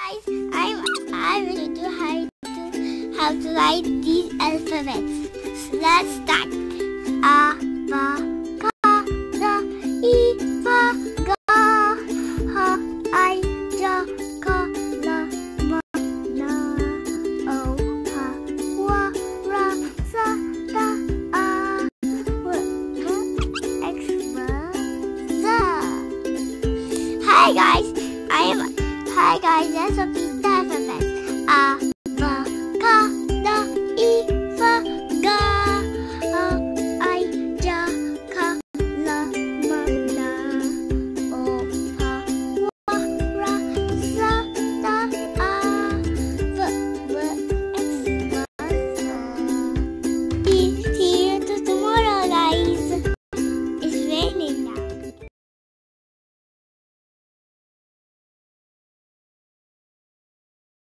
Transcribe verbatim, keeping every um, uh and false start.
Guys, I'm I will do how to how to write these alphabets. So let's start. A, ba, ka, da, I, fa, ga, ha, I, ja, ka, la, ma, na, o, ha, wa, ra, sa, ta, a, w, x, y, z. Hi guys, I am. Hi guys, let's repeat the alphabet. A.